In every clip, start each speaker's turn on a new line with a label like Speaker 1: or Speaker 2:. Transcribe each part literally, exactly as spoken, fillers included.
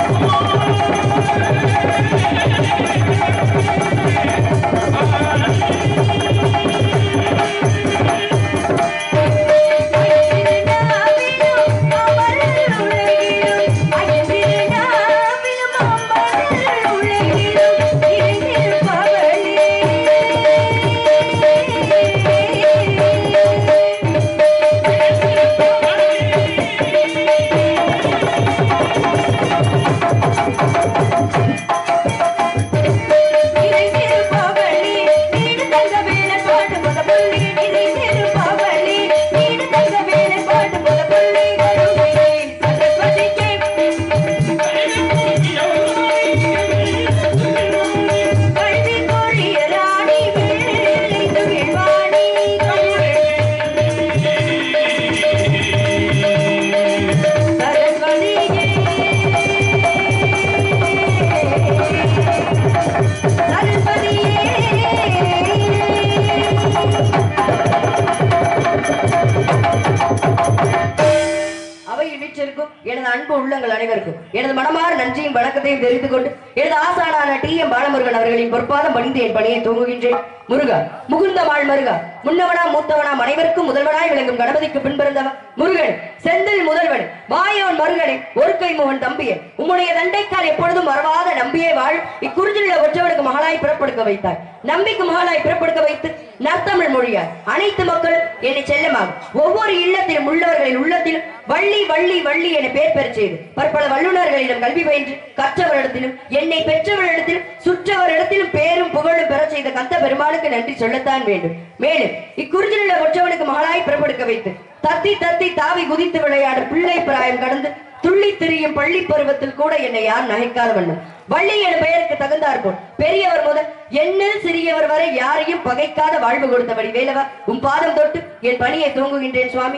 Speaker 1: முருகா முகுந்த வாழ் மருகா முன்னவனா மூத்தவனா அனைவருக்கும் முதல்வனாய் விளங்கும் கணபதிக்கு பின்பிறந்தவன் முருகன் செந்தில் முதல்வன் மாயோன் மருகனை ஒரு கை முகன் தம்பியே உம்முடைய தண்டைக்கால் எப்பொழுதும் மறவாத நம்பியே வாழ் இக்குறிஞ்சிலுள்ள ஒற்றவனுக்கு மகளாய் பிறப்படுக்க வைத்தாய் நம்பிக்கு மகளாய் பிறப்படுக்க வைத்து நத்தமிழ் மொழியார் அனைத்து மக்களும் என்னை செல்லமாக ஒவ்வொரு இல்லத்திலும் உள்ளவர்களின் உள்ளத்திலும் வள்ளி வள்ளி வள்ளி என பேர் பெற செய்து பற்பல வல்லுநர்களிடம் கல்வி பயின்று கற்றவரிடத்திலும் என்னை பெற்றவரிடத்திலும் சுற்றவரிடத்திலும் பேரும் புகழும் பெற செய்த கந்த பெருமாளுக்கு நன்றி சொல்லத்தான் வேண்டும். மேலும் இக்குறிஞ்சிலுள்ள ஒற்றவனுக்கு மகளாய் பிறப்படுக்க வைத்து தத்தி தத்தி தாவி குதித்து விளையாடும் பிள்ளை பிராயம் கடந்து துள்ளி திரியும் பள்ளி பருவத்தில் கூட என்னை யார் நகைக்காத வண்ணம் வள்ளி என பெயருக்கு தகுந்தார் போல் பெரியவர் முதல் என்னில் சிறியவர் வரை யாரையும் பகைக்காத வாழ்வு கொடுத்தபடி வேலவா உன் பாதம் தொட்டு என் பணியை துவங்குகின்றேன் சுவாமி.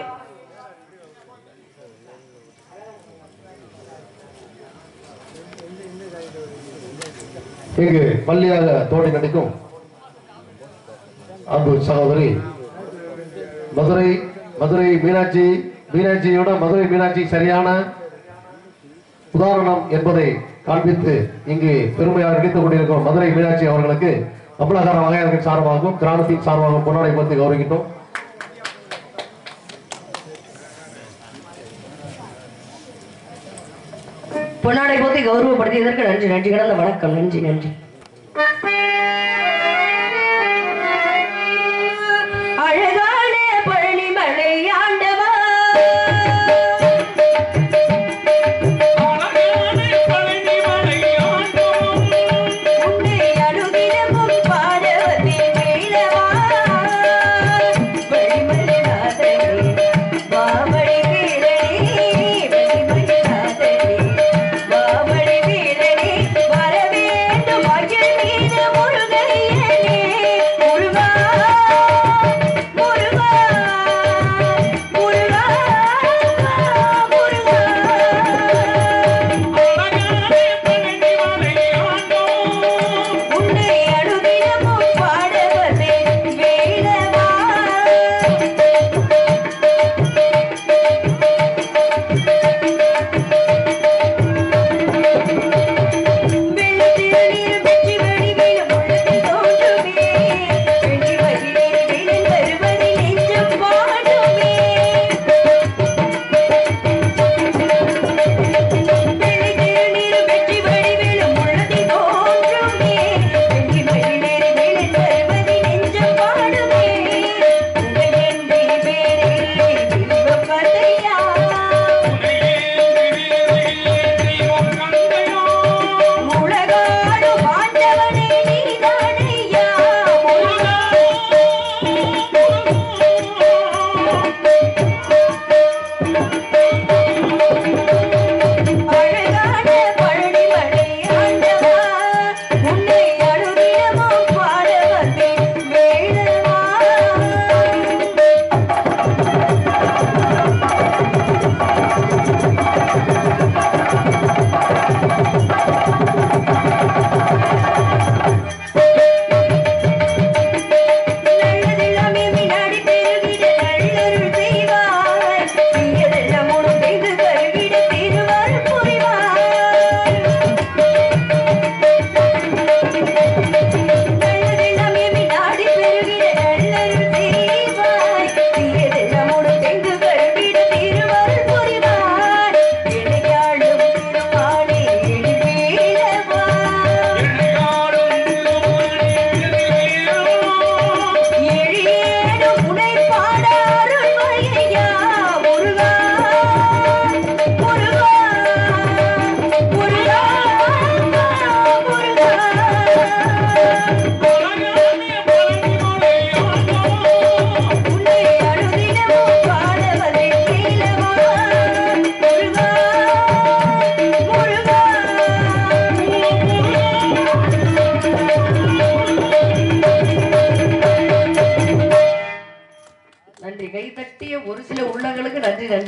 Speaker 2: இங்கு பள்ளியாக தோண்டி நடிக்கும் அன்பு சகோதரி மதுரை மதுரை மீனாட்சி மீனாட்சியோட மதுரை மீனாட்சி சரியான உதாரணம் என்பதை காண்பித்து இங்கு பெருமையாக நடித்துக் கொண்டிருக்கும் மதுரை மீனாட்சி அவர்களுக்கு அம்பலகார வகையாளர்கள் சார்பாகவும் கிராமத்தின் சார்பாகவும் பொன்னாடை பற்றி கௌரவிக்கின்றோம்.
Speaker 1: பொன்னாடை போத்தி கௌரவப்படுத்தியதற்கு நன்றி நன்றி கடந்த வணக்கம் நன்றி நன்றி. அழகான பழனிமலை ஆண்டவா வரவேண்டும்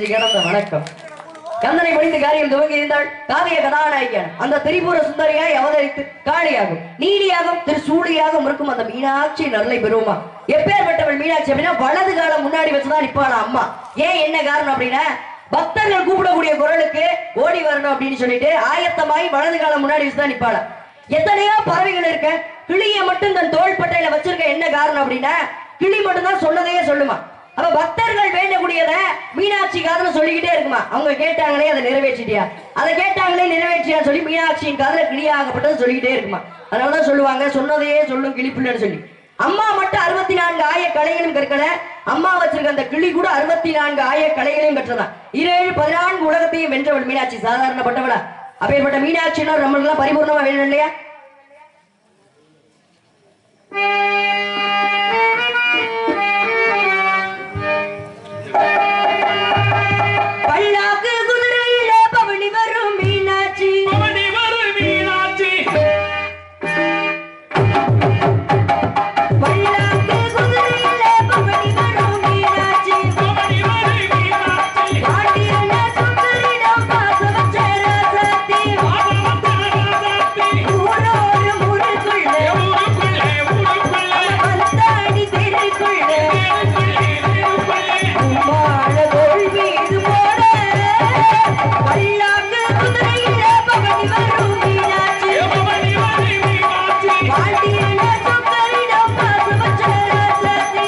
Speaker 1: கடந்த வணக்கம். கந்தனை முடிந்து காரியம் துவங்கி இருந்தால் காவிய கதாநாயகன் அந்த திரிபுர சுந்தரியாய் அவதரித்து காளியாகும் நீலியாகும் திருசூழியாகவும் இருக்கும் அந்த மீனாட்சி நரலை பெறுவோமா. எப்பேற்பட்டவள் மீனாட்சி அப்படின்னா வலது காலம் முன்னாடி வச்சுதான் நிப்பாளா அம்மா. ஏன் என்ன காரணம் அப்படின்னா பக்தர்கள் கூப்பிடக்கூடிய குரலுக்கு ஓடி வரணும் அப்படின்னு சொல்லிட்டு ஆயத்தமாய் வலது காலம் முன்னாடி வச்சுதான் நிப்பாளா. எத்தனையோ பறவைகள் இருக்க கிளியை மட்டும் தன் தோள் பட்டையில வச்சிருக்க என்ன காரணம் அப்படின்னா கிளி மட்டும்தான் சொன்னதையே சொல்லுமா. அப்ப பக்தர்கள் வேண்டக்கூடியத மீனாட்சி காதல சொல்லிக்கிட்டே இருக்குமா. அவங்க கேட்டாங்களே அதை நிறைவேற்றிட்டியா, அதை கேட்டாங்களே நிறைவேற்றியா சொல்லி மீனாட்சியின் காதல கிளியாகப்பட்டது சொல்லிக்கிட்டே இருக்குமா. அதனாலதான் சொல்லுவாங்க சொன்னதையே சொல்லும் கிளிப்புள்ளன்னு சொல்லி. அம்மா மட்டும் அறுபத்தி நான்கு ஆய கலைகளும் கற்கல, அம்மா வச்சிருக்க அந்த கிளி கூட அறுபத்தி நான்கு ஆய கலைகளையும் கற்றதான். இரேழு பதினான்கு உலகத்தையும் வென்றவள் மீனாட்சி சாதாரணப்பட்டவளா. அப்பேற்பட்ட மீனாட்சின்னா நம்மளுக்கு பரிபூர்ணமா வேணும் இல்லையா. பல்லாக்கு குதிரையில பவனி வரும் மீனாட்சி பவனி வரும் மீனாட்சி பல்லாக்கு குதிரையில பவனி வரும் மீனாட்சி பவனி வரும் மீனாட்சி பாண்டியன சுந்தரிடம் பாச வச்ச ராசாத்தி ஊரோடு ஊருக்குள்ள ஊருக்குள்ள ஊருக்குள்ள வந்தாடி தெருக்குள்ள உமாள தோல் மீது போட பல்லாக்கு குதிரையில பவனி வரும் மீனாட்சி பவனி வரும் மீனாட்சி பாண்டியன சுந்தரிடம் பாச வச்ச ராசாத்தி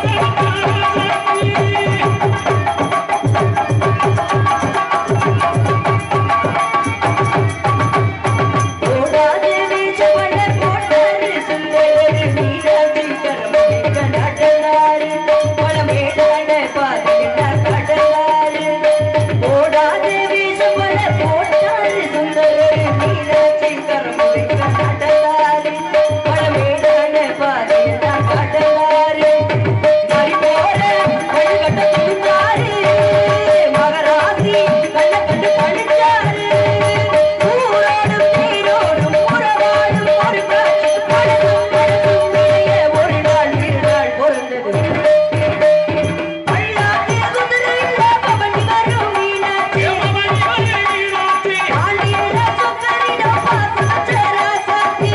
Speaker 1: ஓடாதே வீச்சவள போட்டாரு சுந்தரி மீனாட்சி கரமணி கண்டாடலாரு பழமேடான பாதியன கடலாரு. ஓடாதே வீச்சவள போட்டாரு சுந்தரி மீனாட்சி கரமணி கண்டாடலாரு பழமேடான பாதியன கடலாரு. மறி போல வழிகட்ட துணிச்சாரு மகராசி கண்ண கண்டு பழிச்சாரு. ஊரோடும் நீரோடும் உறவாடும் ஒரு காட்சி பழசும் பழசும் இளைய ஒரு நாள் இரு நாள் பொருந்தது. பல்லாக்கு குதிரையில பவனி வரும் மீனாட்சி பாண்டியன சுந்தரிடம் பாச வச்ச ராசாத்தி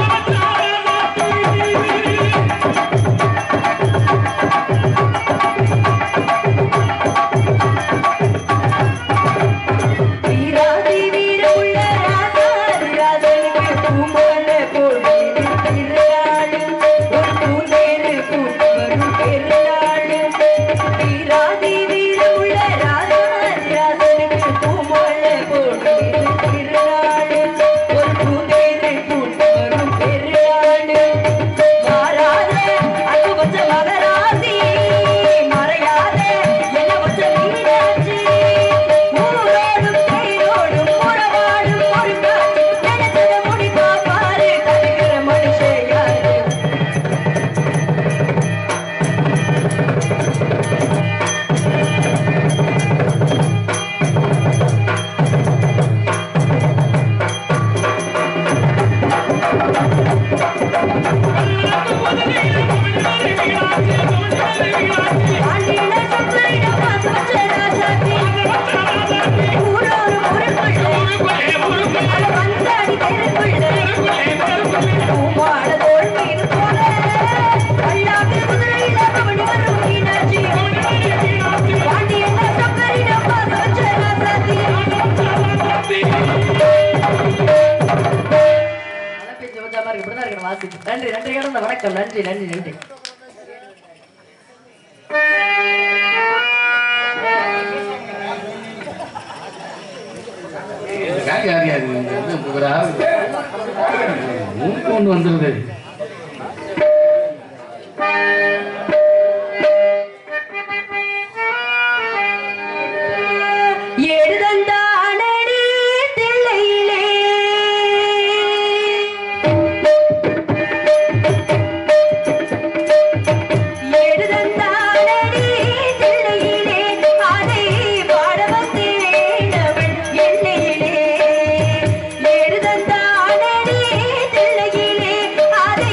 Speaker 1: வீராதி வீரமுள்ள ராசாதி ராஜனுக்கு பூமால போடுது திருநாடு ஒரு பூந்தேரு கூட்டு வரும் பெருநாடு. வீராதி வீரமுள்ள ராசாதி ராஜனுக்கு பூமால போடுது திருநாடு ஒரு பூந்தேரு கூட்டு வரும் பெருநாடு. மாறாத அங்கு வச்ச மகராசி மறையாத என்ன வச்ச மீனாட்சி ஊரோடும் தேரோடும் உறவாடும் ஒரு காட்சி நினைச்சத முடிப்பா பாரு தடுக்கிற மனுஷன் யாரு. பாண்டியன சுந்தரிடம் பாச வச்ச ராசாத்தி ஊரோடும் ஊருக்குள்ள அட வந்தாடி தெருக்குள்ள உமாள தோள் மீது போட பல்லாக்கு குதிரையில பவனி வரும் மீனாட்சி பாண்டியன சுந்தரிடம் பாச வச்ச ராசாத்தி. அலப்பேச்சு வச்சா மாதிரி இப்படிதான் இருக்கணும் வாசிப்பு. நன்றி நன்றி கடந்த வணக்கம். நன்றி நன்றி நன்றி.
Speaker 3: கொண்டு வந்துருது.
Speaker 1: எடுதந்தானடி தில்லையிலே எடுதந்தானடி தில்லையிலே அதை பாட வந்தேனவள் எல்லையிலே. எடுதந்தானடி தில்லையிலே அதை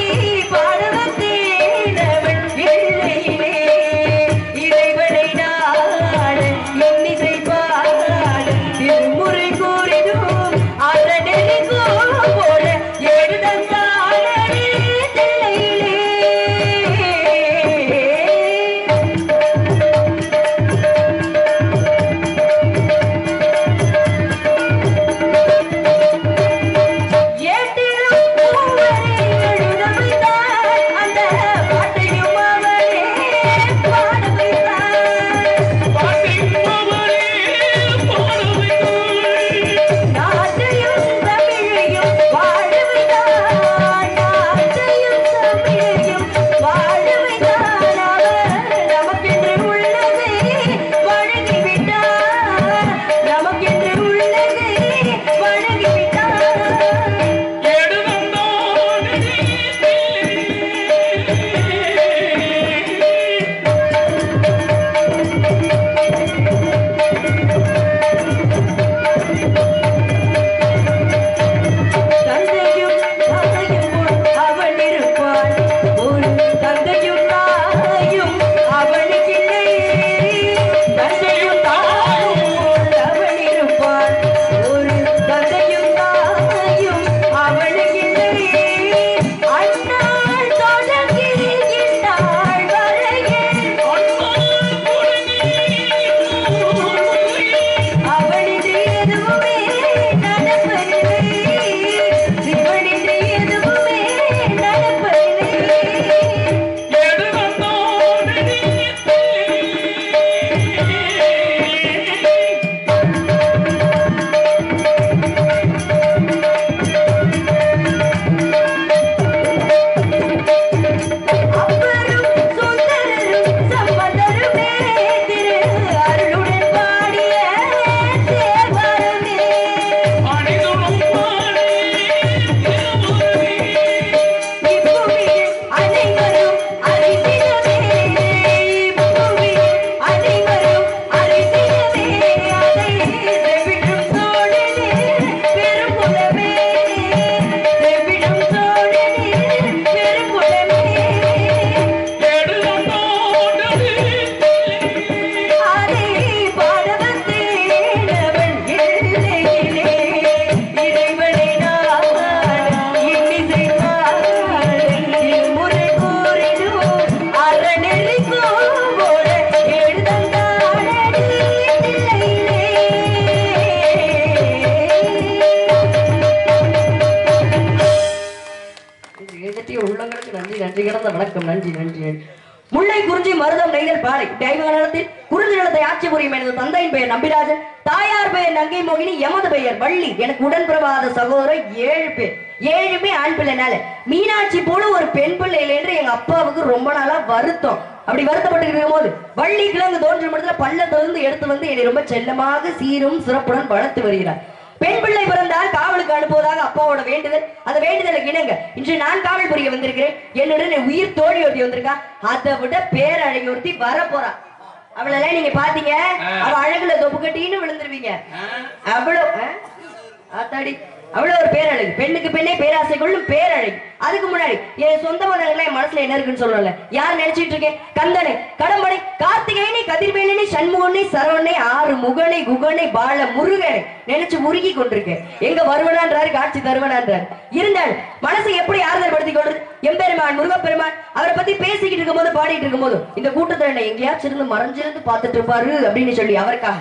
Speaker 1: நன்றி நன்றி கிடந்த வணக்கம் நன்றி நன்றி நன்றி. முல்லை குறிஞ்சி மருதம் நெய்தல் பாலை தெய்வ நிலத்தில் குறிஞ்சி நிலத்தை ஆட்சி புரியும் எனது தந்தையின் பெயர் நம்பிராஜன், தாயார் பெயர் நங்கை மோகினி, எமது பெயர் வள்ளி. எனக்கு உடன்பிரவாத சகோதரர் ஏழு பேர், ஏழுமே ஆண் பிள்ளைனால மீனாட்சி போல ஒரு பெண் பிள்ளை இல்லை என்று எங்க அப்பாவுக்கு ரொம்ப நாளா வருத்தம். அப்படி வருத்தப்பட்டு இருக்கும் போது வள்ளி கிழங்கு தோன்றும் இடத்துல பள்ளத்திலிருந்து எடுத்து வந்து என்னை ரொம்ப செல்லமாக சீரும் சிறப்புடன் வளர்த்து வருகிறார். பெண் பிள்ளை பிறந்தால் காவலுக்கு அனுப்புவதாக அப்பாவோட வேண்டுதல். அந்த வேண்டுதலுக்கு இணங்க இன்று நான் காவல் புரிய வந்திருக்கிறேன். என்னுடன் உயிர் தோழி ஒருத்தி வந்திருக்கா, அதை விட பேரழகி ஒருத்தி வர போறா. அவளெல்லாம் நீங்க பாத்தீங்க, அவ அழகுல தொப்பு கட்டின்னு விழுந்துருவீங்க. அவ்வளவு ஆத்தாடி அவ்வளவு ஒரு பேரழகு, பெண்ணுக்கு பெண்ணே பேராசை கொள்ளும் பேரழகு. அதுக்கு முன்னாடி என் சொந்த மதங்கள்லாம் என் மனசுல என்ன இருக்குன்னு சொல்லல. யார் நினைச்சிட்டு இருக்கேன்? கந்தனை, கடம்பனை, கார்த்திகையனை, கதிர்வேலனை, சண்முகனை, சரவணனை, ஆறு முகனை, குகனை, பால முருகனை நினைச்சு முருகி கொண்டிருக்கேன். எங்க வருவனான்றாரு, காட்சி தருவனான்றாரு. இருந்தால் மனசை எப்படி ஆறுதல் படுத்திக் கொள்றது? எம்பெருமான் முருகப்பெருமான் அவரை பத்தி பேசிக்கிட்டு இருக்கும் போது பாடிட்டு இருக்கும் போது இந்த கூட்டத்துல என்ன எங்கேயாச்சும் இருந்து மறைஞ்சிருந்து பார்த்துட்டு இருப்பாரு அப்படின்னு சொல்லி அவருக்காக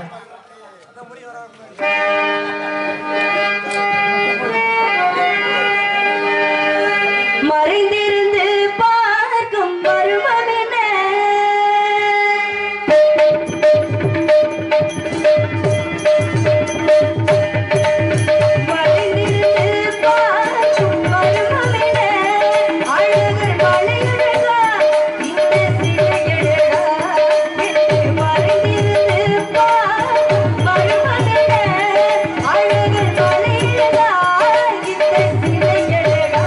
Speaker 1: மறைந்திருந்து பார்க்கும் பருவம் என்ன, மறைந்திருந்து பார்க்கும் பருவம் என்ன, அழகர் மலையழகா இந்த சிலையழகா, மறைந்திருந்து பார்க்கும் பருவம் என்ன, அழகர் மலையழகா இந்த சிலையழகா.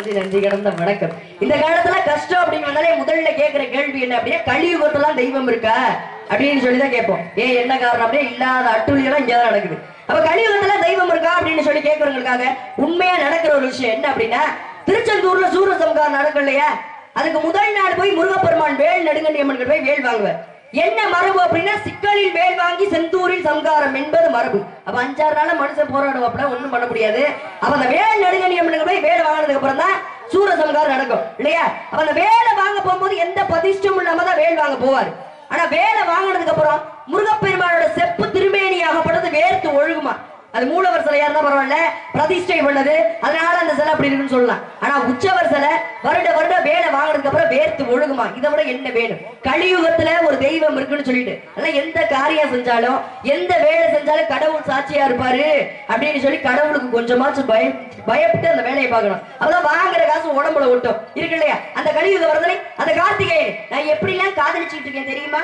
Speaker 1: நன்றி நன்றி கடந்த வணக்கம். இந்த காலத்துல கஷ்டம் அப்படின்னு வந்தாலே முதல்ல கேட்கிற கேள்வி என்ன அப்படின்னா கலியுகத்தெல்லாம் தெய்வம் இருக்கா அப்படின்னு சொல்லிதான் கேட்போம். ஏன் என்ன காரணம் அப்படியே இல்லாத அட்டுழியெல்லாம் இங்கதான் நடக்குது. அப்ப கலியுகத்துல தெய்வம் இருக்கா அப்படின்னு சொல்லி கேட்கறவங்களுக்காக உண்மையா நடக்கிற ஒரு விஷயம் என்ன அப்படின்னா திருச்செந்தூர்ல சூரசம்காரம் நடக்கும் இல்லையா, அதுக்கு முதல் நாள் போய் முருகப்பெருமான் வேல் நடுங்கண்ணி அம்மன் போய் வேல் வாங்குவார். என்ன மரபு அப்படின்னா சிக்கலில் வேல் வாங்கி செந்தூரில் சம்காரம் என்பது மரபு. அப்ப அஞ்சாறு நாள மனுஷன் போராடுவாப்ல ஒண்ணும் பண்ண முடியாது. அப்ப அந்த வேல் நடுங்கண்ணி அம்மனுக்கு போய் வேலை வாங்கினதுக்கு அப்புறம் தான் சூரசம்காரம் நடக்கும் இல்லையா. அப்ப அந்த வேலை வாங்க போகும்போது எந்த பதிஷ்டம் இல்லாம தான் வேல் வாங்க போவார். ஆனா வேலை வாங்கினதுக்கு அப்புறம் முருகப்பெருமானோட செப்பு திருமேனியாகப்பட்டது வேர்த்து ஒழுகுமா. அது மூலவர் சிலையா இருந்தா பரவாயில்ல, பிரதிஷ்டை பண்ணது அதனால அந்த சிலை அப்படி இருக்குன்னு சொல்லலாம். ஆனா உச்சவர் சிலை வருட வருட வேலை வாங்கினதுக்கு அப்புறம் வேர்த்து ஒழுகுமா. இதை விட என்ன வேணும்? கலியுகத்துல ஒரு தெய்வம் இருக்குன்னு சொல்லிட்டு அதெல்லாம் எந்த காரியம் செஞ்சாலும் எந்த வேலை செஞ்சாலும் கடவுள் சாட்சியா இருப்பாரு அப்படின்னு சொல்லி கடவுளுக்கு கொஞ்சமாச்சும் பய பயப்பட்டு அந்த வேலையை பார்க்கணும். அப்பதான் வாங்குற காசு உடம்புல ஒட்டும் இருக்கு இல்லையா. அந்த கலியுக வரதனை அந்த கார்த்திகேயன் நான் எப்படி எல்லாம் காதலிச்சுட்டு இருக்கேன் தெரியுமா?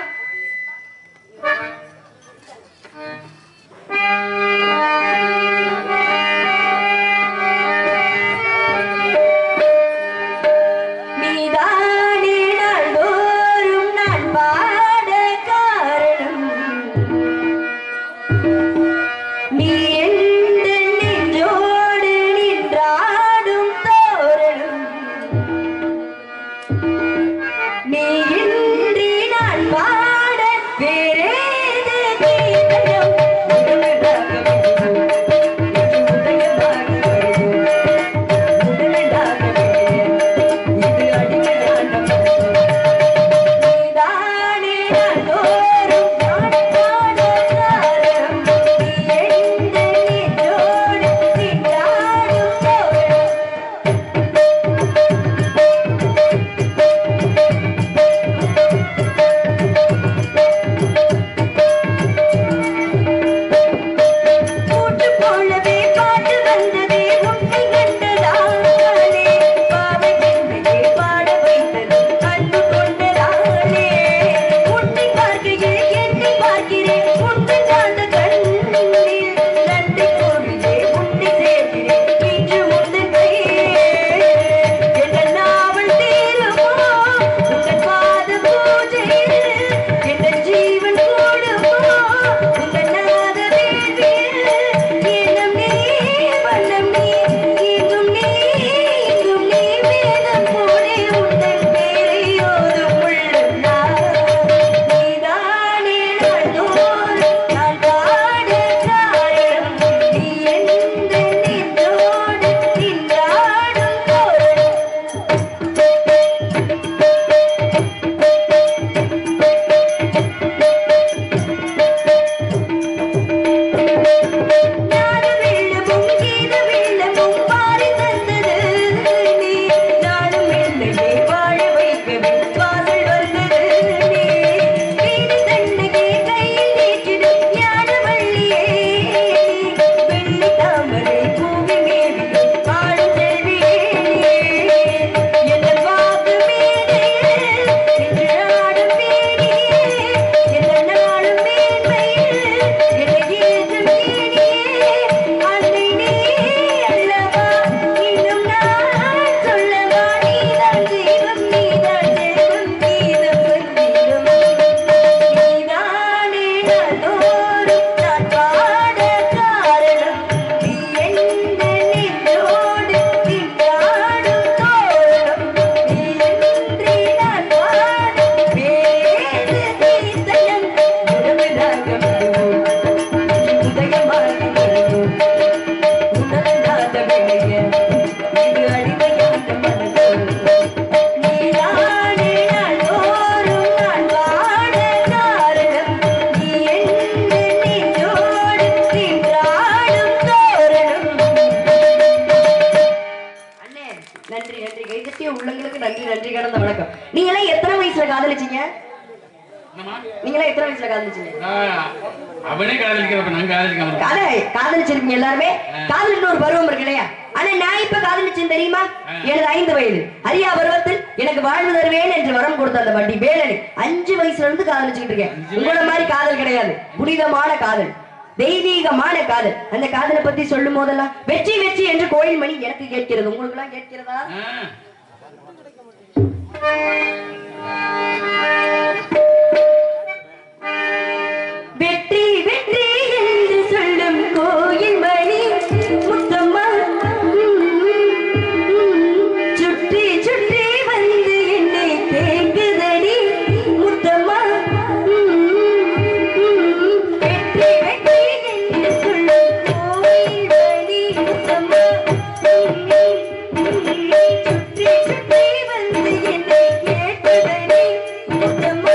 Speaker 3: அவனே காதலிக்கிறப்ப நான் காதலிக்காம
Speaker 1: காதல் காதலிச்சிருக்கீங்க எல்லாருமே. காதலின்னு ஒரு பருவம் இருக்கு இல்லையா? ஆனா நான் இப்ப காதலிச்சேன் தெரியுமா? எனது ஐந்து வயது அரியா பருவத்தில் எனக்கு வாழ்வு தருவேன் என்று வரம் கொடுத்த அந்த வண்டி வேலனை அஞ்சு வயசுல இருந்து காதலிச்சுக்கிட்டு இருக்கேன். உங்களோட மாதிரி காதல் கிடையாது, புனிதமான காதல். தெய்வீகமான காதல். அந்த காதலை பத்தி சொல்லும் போதெல்லாம் வெற்றி வெற்றி என்று கோயில் மணி எனக்கு கேட்கிறது. உங்களுக்கு எல்லாம் கேட்கிறதா? வெற்றி வெற்றி என்று சொல்லும் கோயில் மணி முத்தம்மா சுற்றி சுற்றி வந்து என்னை தேங்குதடி முத்தம்மா. வெற்றி வெற்றி என்று சொல்லும் கோயில் மணி முத்தம்மா சுற்றி சுற்றி வந்து என்னை கேட்குதடி முத்தம்மா.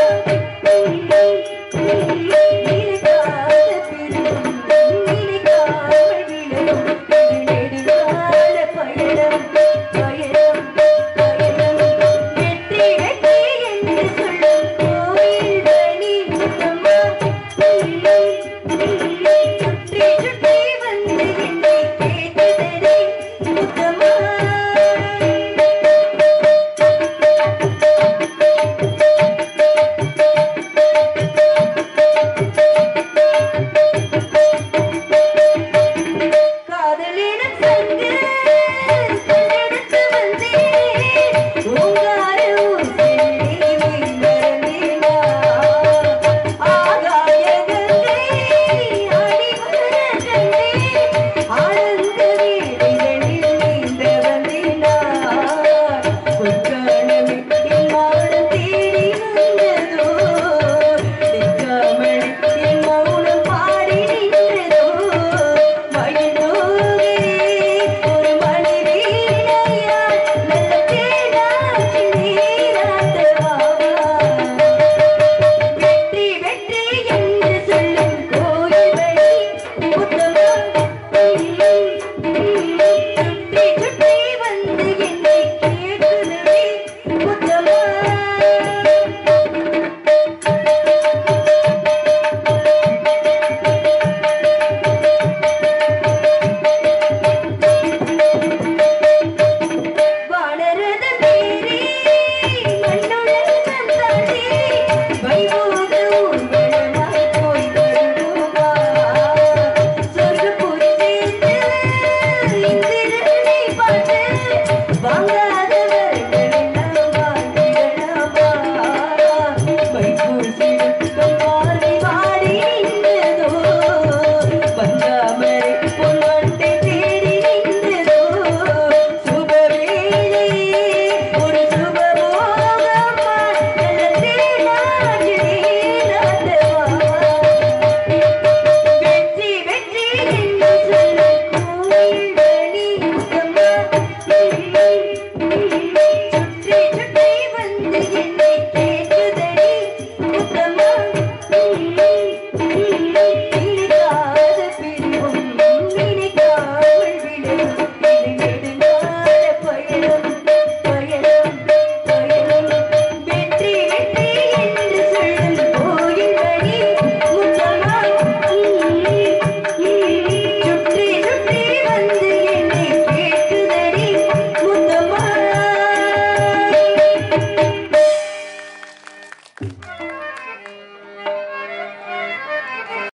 Speaker 1: Thank you.